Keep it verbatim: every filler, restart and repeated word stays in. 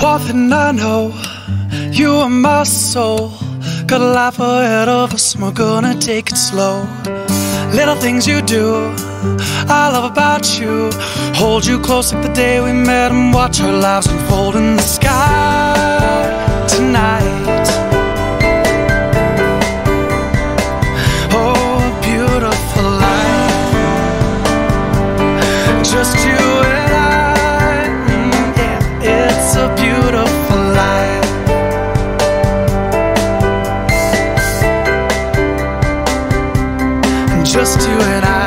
More than I know, you are my soul. Got a life ahead of us, we're gonna take it slow. Little things you do, I love about you. Hold you close like the day we met and watch our lives unfold in the sky tonight. Oh, a beautiful life, just you and I. Mm, yeah, it's a beautiful life. Just you and I.